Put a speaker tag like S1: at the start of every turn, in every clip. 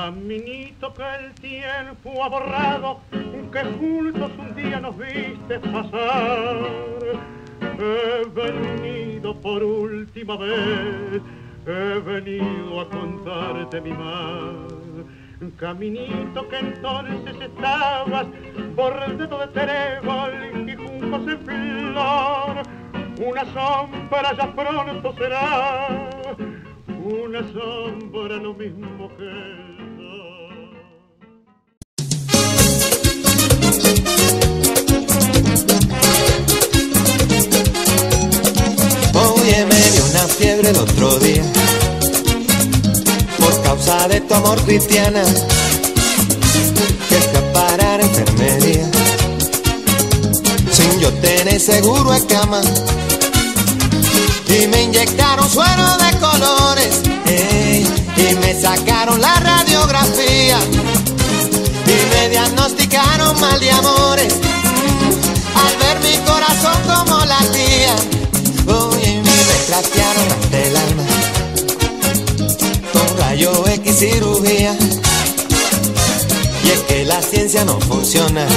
S1: Caminito que el tiempo ha borrado, que juntos un día nos viste pasar. He venido por última vez, he venido a contarte mi mal. Caminito que entonces estabas bordado de trébol y juncos en flor. Una sombra ya pronto será, una sombra lo mismo que el sol.
S2: Oye, me dio una fiebre el otro día por causa de tu amor, Cristiana, que fui a parar a enfermería sin yo tener seguro de cama, y me inyectaron suero de colores, y me sacaron la radiografía, y me diagnosticaron mal de amores, al ver mi corazón como latía. Oye, me retratearon ante el alma con rayo X cirugía, y es que la ciencia no funciona,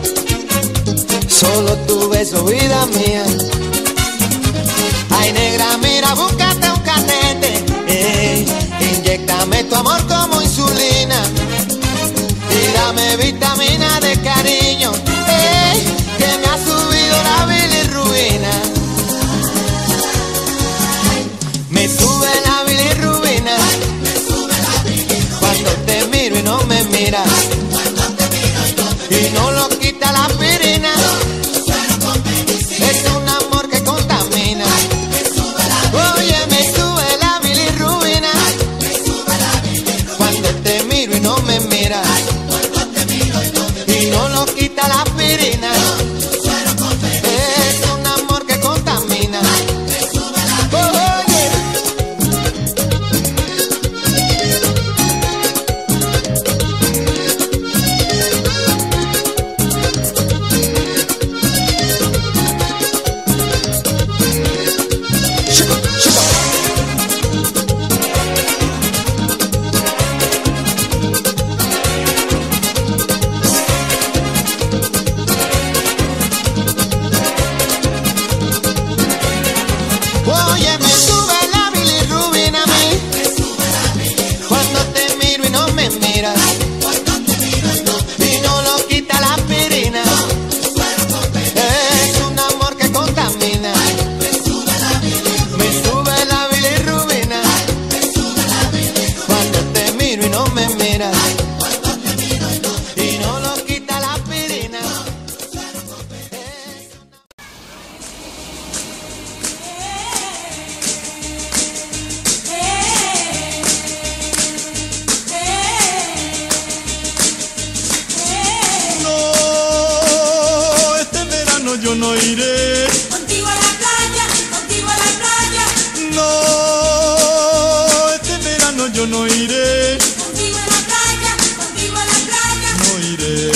S2: solo tu beso, vida mía. Ay, negra, mira, búscate un catete, inyéctame tu amor como insulina, y dame vitamina de cariño, que me ha subido la bilirrubina. Me sube la bilirrubina cuando te miro y no me miras, y no lo quita la aspirina, es un amor que contamina. Oye, me sube la bilirrubina cuando te miro y no me miras, y no lo quita la aspirina, es un amor que contamina. Oye, me sube la bilirrubina a mí cuando te miro y no me miras, y no lo quita la aspirina, es un amor que contamina. Me sube la bilirrubina cuando te miro y no me miras, y no lo quita la aspirina.
S3: No, este verano yo no iré.
S4: Contigo a la playa, contigo a la playa.
S3: No, este verano yo no iré.
S4: Contigo a la playa, contigo a la playa.
S3: No iré.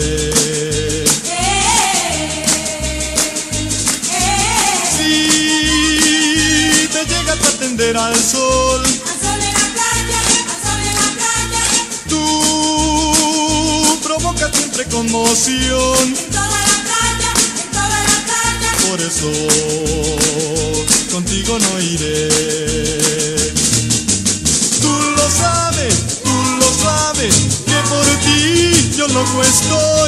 S3: Si te llegas a tender al sol,
S4: Al sol en la playa, al sol en la playa.
S3: tú provocas siempre conmoción.
S4: En toda la playa, en toda la playa.
S3: Por eso contigo no iré. Tú lo sabes, que por ti yo loco estoy.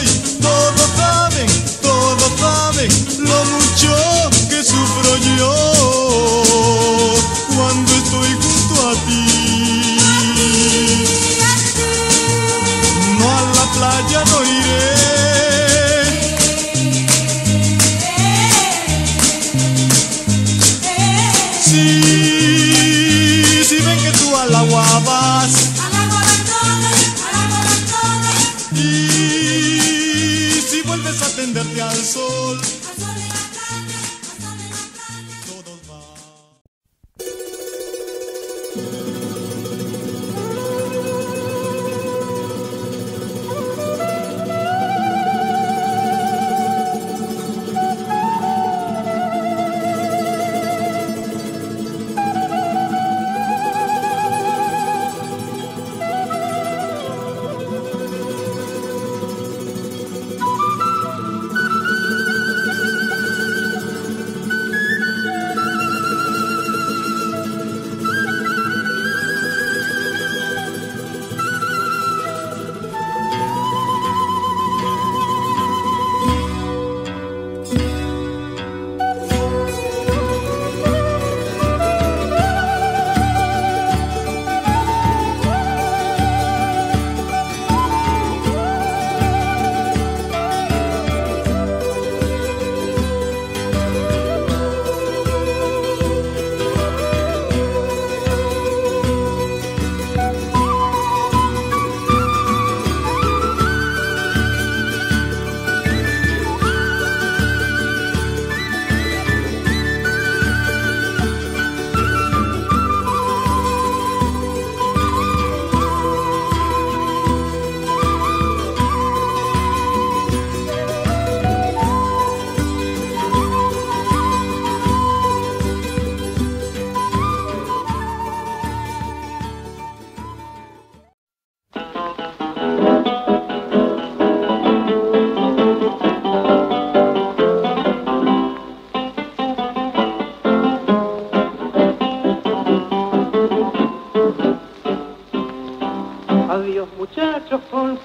S3: Todos saben lo mucho que sufro yo cuando estoy junto a ti. No, a la playa no iré. Si ven que tú al agua vas,
S4: Al agua van todos,
S3: y si vuelves a tenderte al sol,
S4: al sol en la playa, al sol en la playa.
S3: todos van.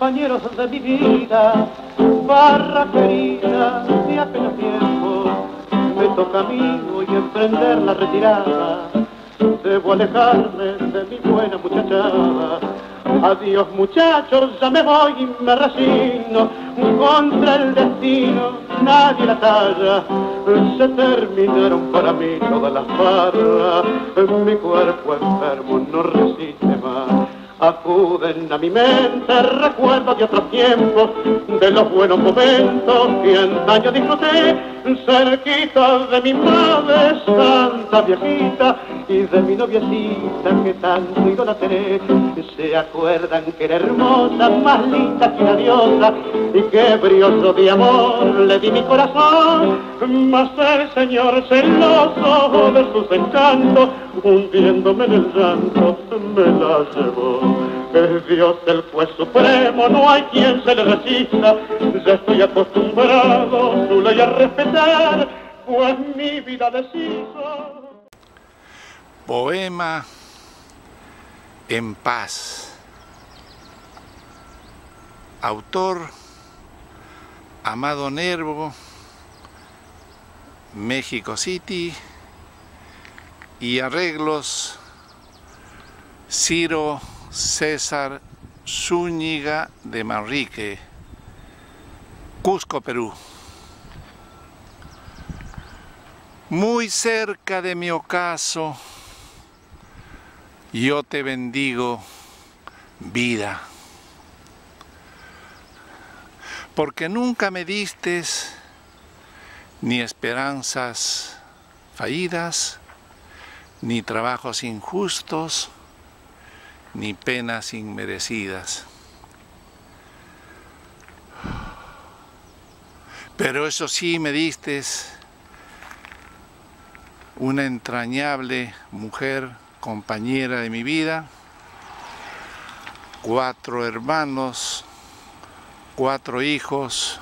S1: compañeros de mi vida, barra querida de aquel tiempo, me toca a mí hoy emprender la retirada. Debo alejarme de mi buena muchachada. Adiós muchachos, ya me voy y me resigno. Contra el destino nadie la talla. Se terminaron para mí todas las barras. Mi cuerpo enfermo no resiste más. Acuden a mi mente recuerdos de otros tiempos, de los buenos momentos que antaño disfruté, cerquita de mi madre santa viejita y de mi noviecita que tanto idolatré. Se acuerdan que era hermosa, más linda que una diosa, y que brioso de amor le di mi corazón, mas el señor celoso de sus encantos, hundiéndome en el llanto, me la llevó. Es Dios el juez supremo, no hay quien se le resista. Ya estoy acostumbrado su ley a respetar, pues mi vida deshizo.
S5: Poema En paz. Autor Amado Nervo, México City, y arreglos Ciro César Zúñiga de Manrique, Cusco, Perú. Muy cerca de mi ocaso, yo te bendigo, vida, porque nunca me distes ni esperanzas fallidas, ni trabajos injustos, ni penas inmerecidas. Pero eso sí, me distes una entrañable mujer, compañera de mi vida, 4 hermanos, 4 hijos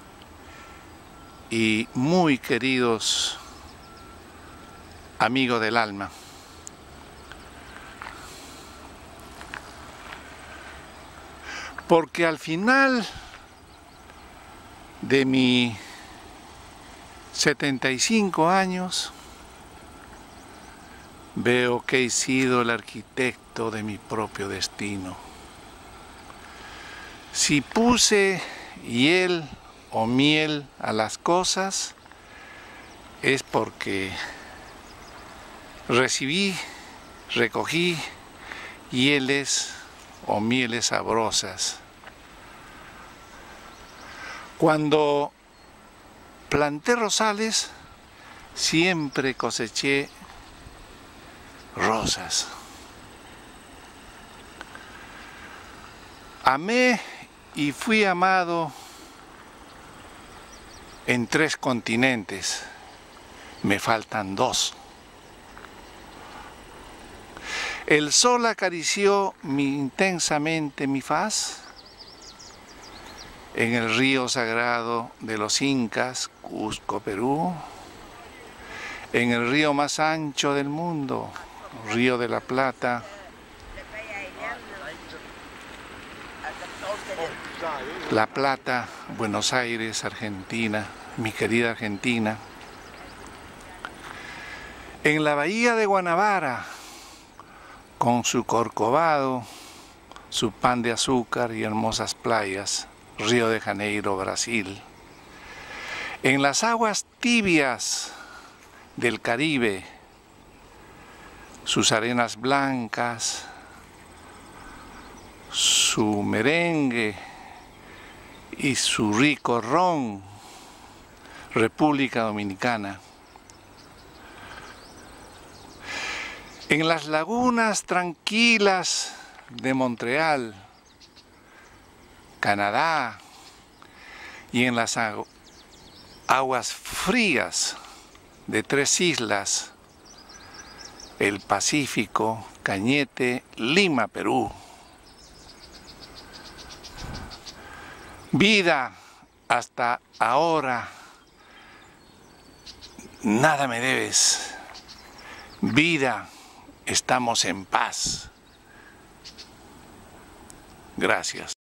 S5: y muy queridos amigos del alma. Porque al final de mis 75 años veo que he sido el arquitecto de mi propio destino. Si puse hiel o miel a las cosas, es porque recogí hieles o mieles sabrosas. Cuando planté rosales, siempre coseché rosas. Amé y fui amado en 3 continentes. Me faltan 2. El sol acarició intensamente mi faz en el río sagrado de los Incas, Cusco, Perú, en el río más ancho del mundo, Río de la Plata, La Plata, Buenos Aires, Argentina, mi querida Argentina, en la bahía de Guanabara, con su corcovado, su pan de azúcar y hermosas playas, Río de Janeiro, Brasil. En las aguas tibias del Caribe, sus arenas blancas, su merengue y su rico ron, República Dominicana. En las lagunas tranquilas de Montreal, Canadá, y en las aguas frías de 3 islas, el Pacífico, Cañete, Lima, Perú. Vida, hasta ahora nada me debes. Vida, estamos en paz. Gracias.